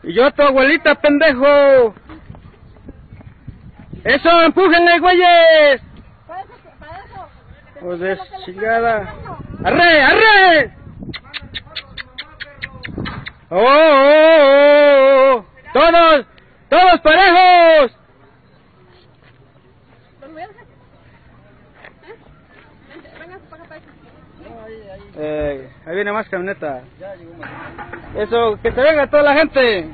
Y yo tu abuelita, pendejo. Eso, empújenle, güeyes. Para eso. Joder, chingada. ¡Arre, arre! ¡Oh! ¡Todos parejos! Ahí viene más camioneta. Eso, que se venga toda la gente.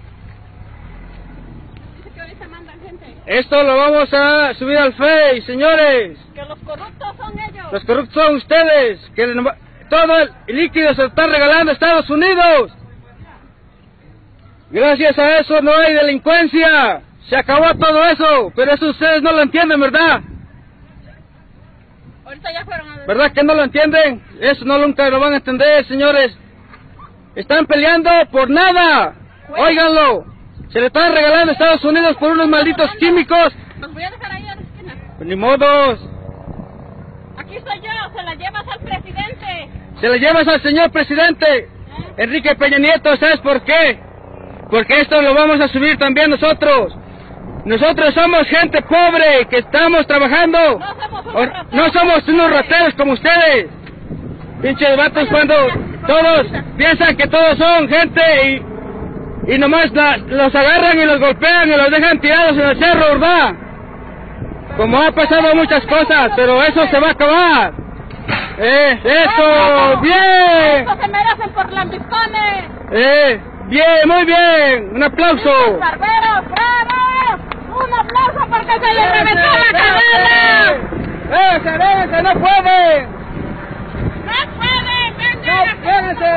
Esto lo vamos a subir al Face, señores. Que los corruptos son ellos. Los corruptos son ustedes. Que todo el líquido se lo están regalando a Estados Unidos. Gracias a eso no hay delincuencia. Se acabó todo eso. Pero eso ustedes no lo entienden, ¿verdad? Ahorita ya fueron a... ¿Verdad que no lo entienden? Eso no nunca lo van a entender, señores. Están peleando por nada. Óiganlo. Se le están regalando a Estados Unidos por unos malditos químicos. Los voy a dejar ahí a la esquina. Pues ni modos. Aquí estoy yo, se la llevas al presidente. Se la llevas al señor presidente. Enrique Peña Nieto, ¿sabes por qué? Porque esto lo vamos a subir también nosotros. Nosotros somos gente pobre que estamos trabajando. No somos unos rateros como ustedes. Pinches vatos cuando todos piensan que todos son gente y nomás los agarran y los golpean y los dejan tirados en el cerro, ¿verdad? Como ha pasado muchas cosas, pero eso se va a acabar. ¡Eso! ¡Bien! ¡Estos se merecen por lambiscones! ¡Bien! ¡Muy bien! ¡Un aplauso! ¡Barberos! ¡Bravo! ¡Un aplauso porque se les reventó la cabeza! ¡Vénganse! ¡No pueden! ¡No pueden! ¡Vénganse!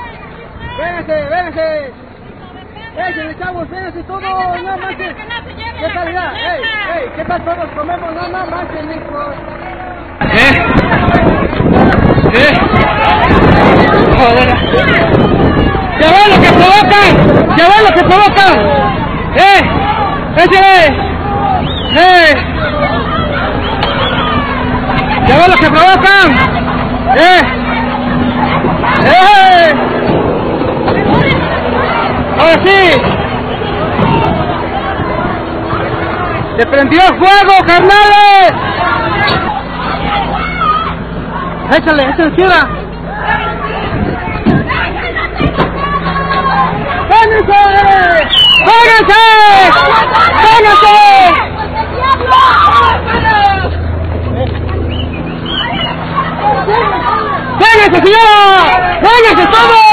¡Vénganse, chavos! ¡Vénganse todos! ¡No manches! ¿Qué calidad? ¿Qué tal todos comemos? ¡No manches, hijos! ¡Joder! ¡Ya ven lo que provocan! ¡Ya ven lo que provocan! ¡Échale! ¡Ya ven lo que provocan! ¡Ahora sí! ¡Se prendió fuego, carnales! ¡Échale tierra! ¡Vénganse! ¡Vénganse! ¡Vénganse! ¡Vénganse, señora! ¡Vénganse todos!